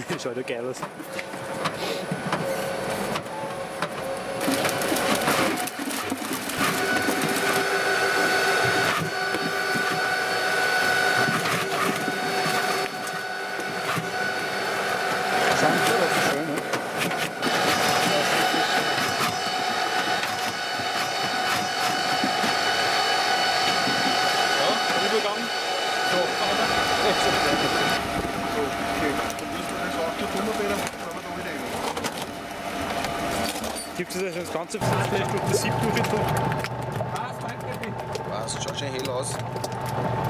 Schaut ja geil aus. Gibt es das ganze vielleicht durch das Sieb durch? Was, schaut schon hell aus.